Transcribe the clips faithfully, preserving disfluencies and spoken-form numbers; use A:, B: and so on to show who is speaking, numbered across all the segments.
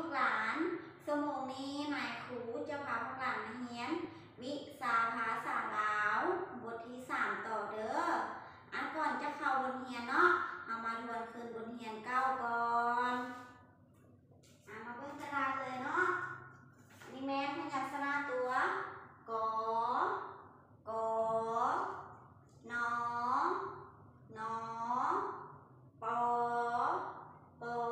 A: วกหลานชั่วโมงนี้นายครูจะพาพวกหลานมาเรียนวิชาภาษาลาวบทที่สามต่อเด้ออ่ะก่อนจะเข้าบทเรียนเนาะเอามาทวนคืนบทเรียนเก้าก่อนอ่ะมาเบิ่งกระดานเลยเนาะนี่แม่พยัญชนะตัวกอกอนอนอปอปอ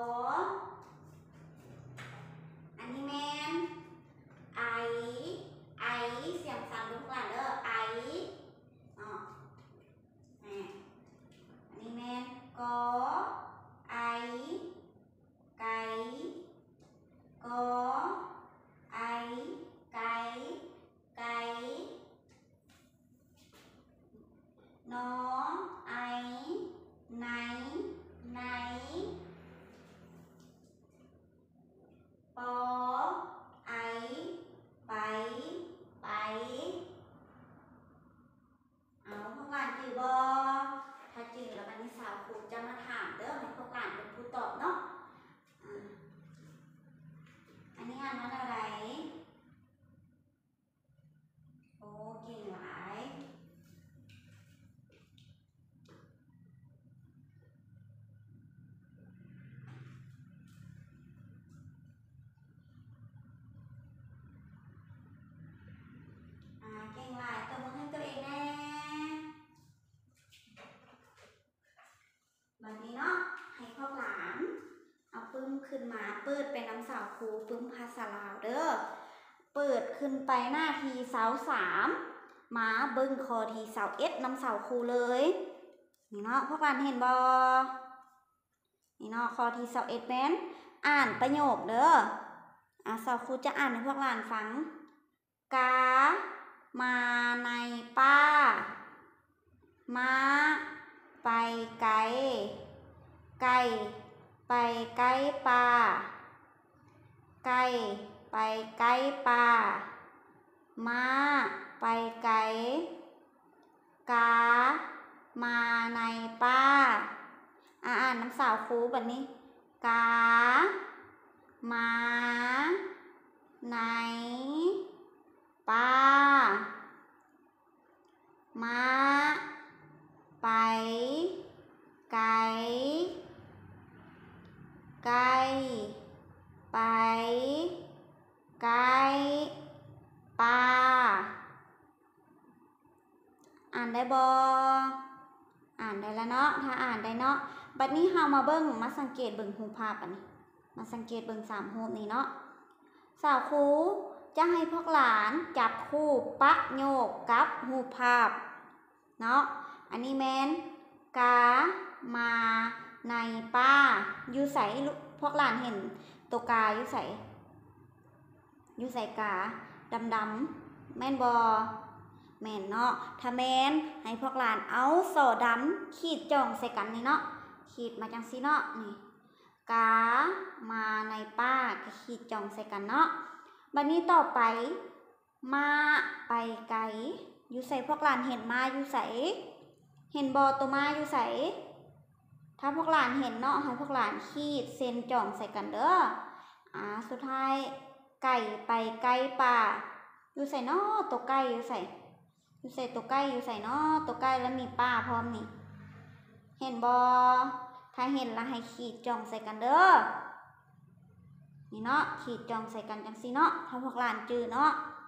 A: อันนี้แม่นไอไอเสียงสั่นลูกหลานเด้อไอเนาะแม่อันนี้แม่นกอไอไก่กอไอไก่ไก่นอไอไหนไหนปอไอไปไปเอาพวกหลานจือบ่ถ้าจือแล้ววันนี้สาวครูจะมาถามเด้อให้พวกหลานเป็นผู้ตอบเนาะอ่าอันนี้อ่านว่าอะไรโอ้เก่งหลายเก่งหลายตัวมึงให้ตัวเองแน่แบบนี้เนาะให้พวกหลานเอาปึ้มขึ้นมาเปิดเป็นน้ำสาวครูปึ้มภาษาลาวเด้อเปิดขึ้นไปหน้าทีเสาสามมาเบิ้งคอทีเสาเอ็ดน้ำสาวครูเลยนี่เนาะพวกหลานเห็นบอนี่เนาะคอทีเสาเอ็ดแม่นอ่านประโยคเด้ออ่ะสาวครูจะอ่านให้พวกหลานฟังกามาในป้าม้าไปไกลไก่ไปไกลป่าไก่ไปไกลป่าม้าไปไกลกามาในป้าอ่านน้ำสาวครูแบบนี้กามาในป้าม้าไปไกลไก่ไปไกลป่าอ่านได้บ่อ่านได้แล้วเนาะถ้าอ่านได้เนาะบัดนี้เฮามาเบิ่งมาสังเกตเบิ่งรูปภาพอันนี้มาสังเกตเบิ่งสามรูปนี้เนาะสาวครูจะให้พวกหลานจับคู่ปะโยคกับรูปภาพเนาะอันนี้แม่นกามาในป้าอยู่ใส่พวกหลานเห็นตัวกาอยู่ใส่อยู่ใส่กาดำดำแม่นบอแม่นเนาะถ้าแม่นให้พวกหลานเอาโซ่ดำขีดจ่องใส่กันนี่เนาะขีดมาจังสีเนาะนี่กามาในป้าก็ขีดจ่องใส่กันเนาะบัดนี้ต่อไปมาไปไกลอยู่ใส่พวกหลานเห็นมาอยู่ใส่เห็นบอตัวมาอยู่ใส่ถ้าพวกหลานเห็นเนาะให้พวกหลานขีดเส้นจ่องใส่กันเด้ออ่าสุดท้ายไก่ไปไกลป่าอยู่ใส่เนาะตัวไก่อยู่ใส่อยู่ใส่ตัวไก่อยู่ใส่เนาะตัวไก่แล้วมีป้าพร้อมนี่เห็นบอถ้าเห็นแล้วให้ขีดจ่องใส่กันเด้อนี่เนาะขีดจ่องใส่กันจังสิเนาะถ้าพวกหลานจื้อเนาะ